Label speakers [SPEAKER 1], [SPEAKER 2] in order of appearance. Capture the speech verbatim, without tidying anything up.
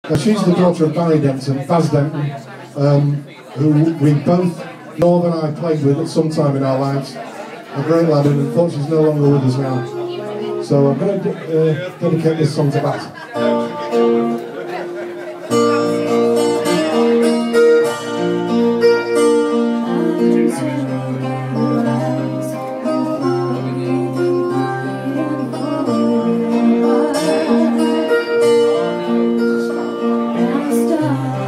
[SPEAKER 1] Now, she's the daughter of Barry Denton, Baz Denton, um, who we both, Morv and I, played with at some time in our lives. A great lad, and unfortunately she's no longer with us now. So I'm going to de uh, dedicate this song to Baz.
[SPEAKER 2] Stop.